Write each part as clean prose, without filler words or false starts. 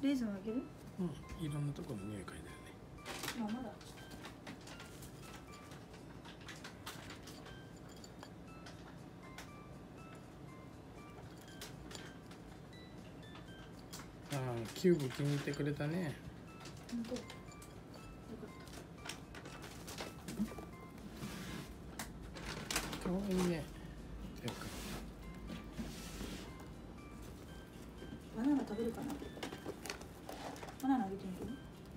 レーズンあげる？ うん、いろんなところの匂い嗅いだよね。 まだああ、キューブ気に入ってくれたね。 本当。よかった。 かわいいね。てかバナナ食べるかな。バナナあげてみる？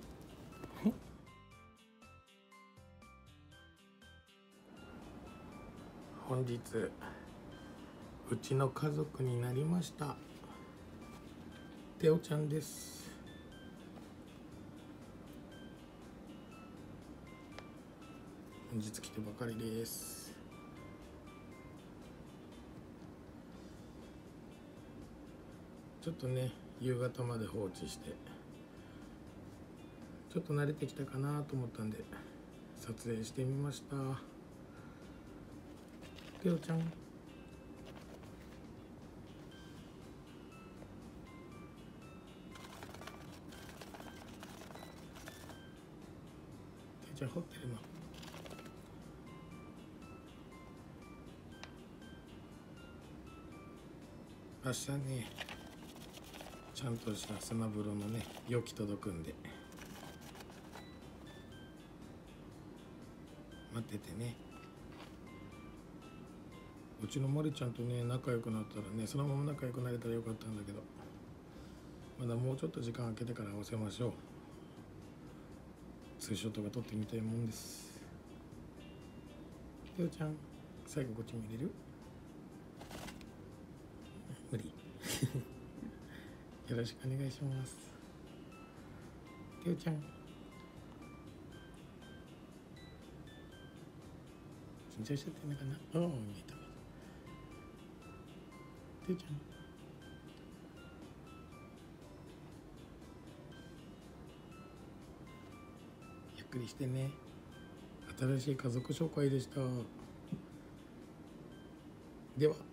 本日うちの家族になりました。テオちゃんです。本日来てばかりです。ちょっとね、夕方まで放置してちょっと慣れてきたかなと思ったんで撮影してみました。テオちゃん、テオちゃん掘ってるの。明日ね、ちゃんとした砂風呂のね容器届くんで待っててね。うちのまりちゃんとね仲良くなったらね、そのまま仲良くなれたらよかったんだけど、まだもうちょっと時間空けてから合わせましょう。ツーショットが撮ってみたいもんです。テオちゃん、最後こっちに入れる？無理よろしくお願いします。テオちゃん、緊張しちゃってんのかな。おお、見えた。テオちゃん、ゆっくりしてね。新しい家族紹介でした。では。